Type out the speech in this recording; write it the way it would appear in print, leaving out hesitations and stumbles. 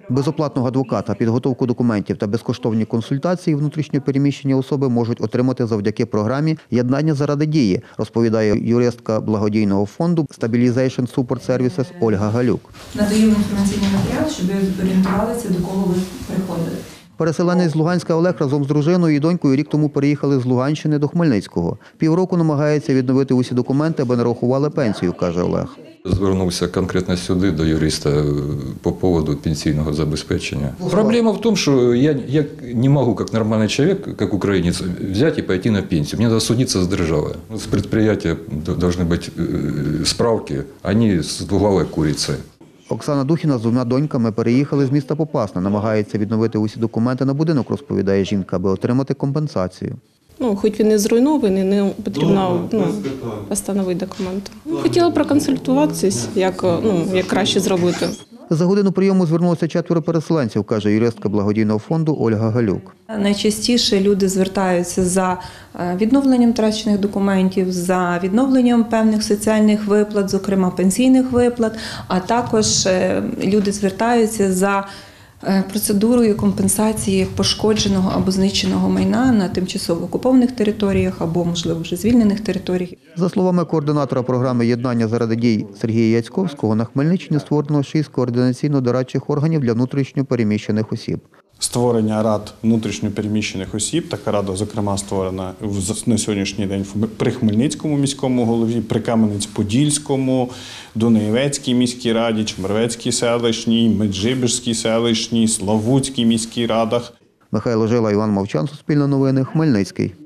Безоплатного адвоката, підготовку документів та безкоштовні консультації внутрішньо переміщені особи можуть отримати завдяки програмі «Єднання заради дії», розповідає юристка благодійного фонду Stabilization Support Services Ольга Галюк. Надаю інформаційний матеріал, щоб ви орієнтувалися, до кого ви приходите. Переселенець з Луганська Олег разом з дружиною і донькою рік тому переїхали з Луганщини до Хмельницького. Півроку намагається відновити усі документи, аби нарахували пенсію, каже Олег. Звернувся конкретно сюди, до юриста, по поводу пенсійного забезпечення. Проблема в тому, що я не можу, як нормальний чоловік, як українець, взяти і піти на пенсію. Мені треба судитися з державою. З підприємства повинні бути справки, вони з двуглавої куриці. Оксана Духіна з двома доньками переїхали з міста Попасна. Намагається відновити усі документи на будинок, розповідає жінка, аби отримати компенсацію. Хоч він і зруйнований, не потрібно встановити документи. Хотіла проконсультуватися, як краще зробити. За годину прийому звернулося 4 переселенців, каже юристка благодійного фонду Ольга Галюк. Найчастіше люди звертаються за відновленням втрачених документів, за відновленням певних соціальних виплат, зокрема пенсійних виплат, а також люди звертаються за процедурою компенсації пошкодженого або знищеного майна на тимчасово окупованих територіях або, можливо, вже звільнених територіях. За словами координатора програми «Єднання заради дій» Сергія Яцьковського, на Хмельниччині створено 6 координаційно-дорадчих органів для внутрішньо переміщених осіб. Створення рад внутрішньопереміщених осіб. Така рада, зокрема, створена на сьогоднішній день при Хмельницькому міському голові, при Кам'янець-Подільському, Дунаєвецькій міській раді, Чмервецькій селищній, Меджибіжській селищній, Славутській міській радах. Михайло Жила, Іван Мовчан, Суспільне новини, Хмельницький.